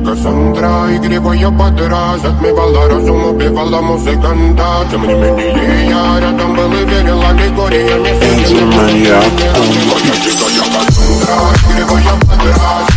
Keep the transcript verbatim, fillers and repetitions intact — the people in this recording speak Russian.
Кассандра, игривая подра, затмевала разум, убивала музыканта. Тем не менее я рядом был и верил, аллегория не сидела. Моя дикая Кассандра, игривая подра.